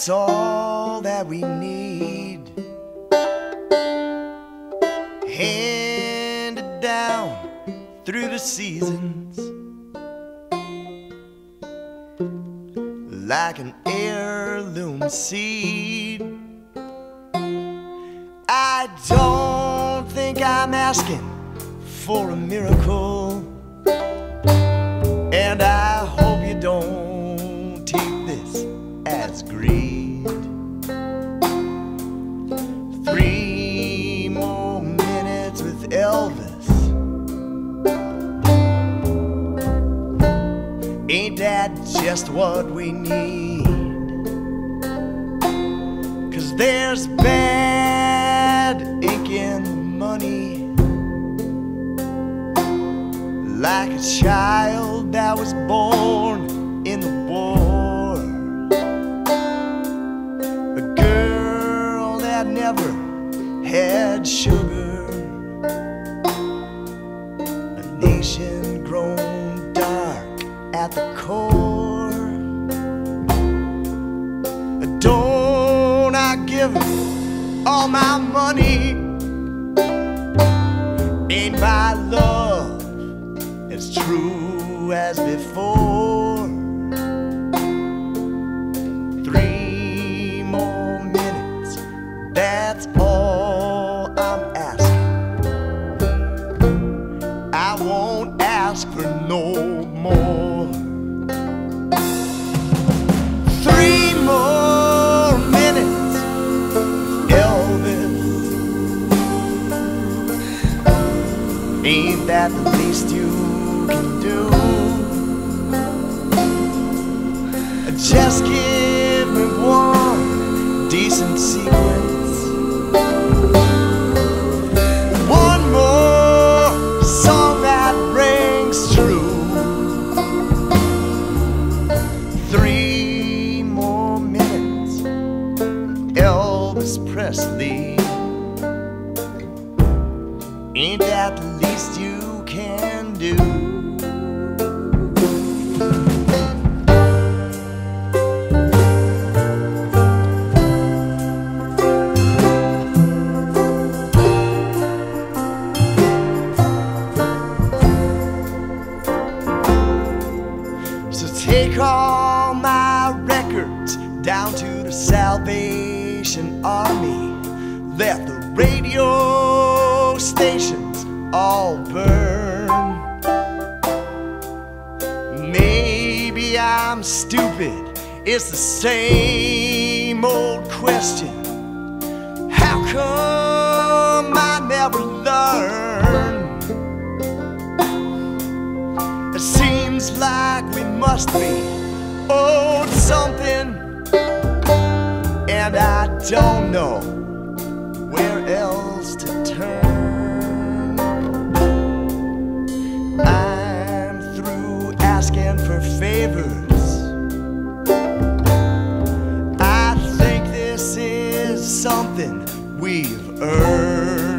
that's all that we need. Handed down through the seasons, like an heirloom seed. I don't think I'm asking for a miracle, and I hope you don't take this as greed. 3 more minutes with Elvis, ain't that just what we need? 'Cause there's bad ink in the money, like a child that was born in the war, a girl that never had sugar, a nation grown dark at the core. Don't I give all my money? Ain't my love as true as before? 3 more minutes, that's all I'm asking. I won't ask for no more. 3 more minutes, Elvis, ain't that the least you can do? Just give me one decent sequence, one more song that rings true. 3 more minutes, Elvis Presley, ain't that the least you can do? So take all my records down to the Salvation Army, let the radio stations all burn. Maybe I'm stupid, it's the same old question. How come I never learn? It seems like we must be owed something, and I don't know where else to turn. I'm through asking for favors. I think this is something we've earned.